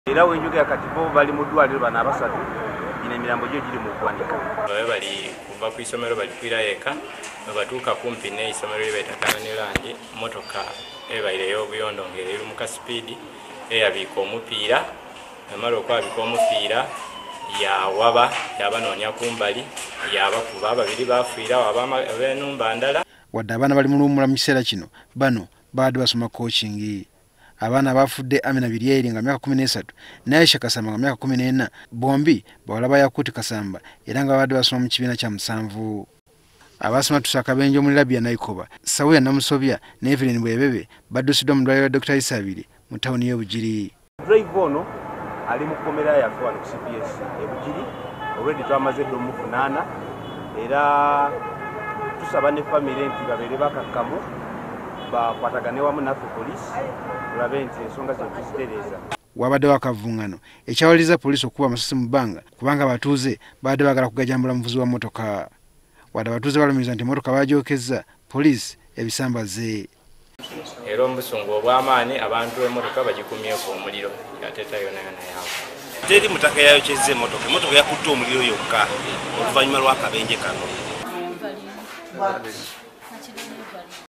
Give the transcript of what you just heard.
Era wenjogera kati bo bali mu ddwaliro bana abasatu ine emirambo gyo giri mu kuwanika. Bali kuva ku isomero bali kwira eka batuuka kumpi n'isomero ly'ebeetakana ne langi motoka ebaire y'obuyondo ng'eri mu kasipidi eyabiika omupiira amala okwabika omupiira yawaba yabanoonya kumbali yabakuba ababiri bafiira ab'enumba ndala. Wadde abaana bali mu luwummula mu kiseera kino bano baadde basoma coaching. Abaana bafudde Amina Biryeri nga myaka 13 n'Aisha Kasamba nga myaka 14 bombi bawala ba Yakuti Kasamba era nga baadde basoma mu kibiina kya 7. Abasoma Tusakabenje mu Labia Naikoba Sawuya Namusobya ne Evelyn Bwebebe baddusiddwa mu ddwaliro Dr. Isabiri mu tawuni y'Ebugiri. Drive ono ali mu kkomera yaffe wano ku CPS Ebugiri already twamaze ddo mu 8 era tusaba ne family nti babeere bakakkamu bakwatagane wamu naffe poliisi tulabe nti ensonga zino tuzitereeza. Wabaddewo akavungano ekyawaliza poliisi okuba amasasi mu bbanga kubanga abatuuze baadde baagala kugajambula muvuzi wa motoka. Wadde abatuuze balumiriza nti motoka baagyokezza poliisi ebisambaze. Era omusungu obw'amaanyi abantu b'emmotoka bagikumyeko omuliro yateeta yonayona yaabwe. Teri mutaka yayokyezza emmotoka yakutte omuliro yokka oluvannyuma lw'akabenje kano.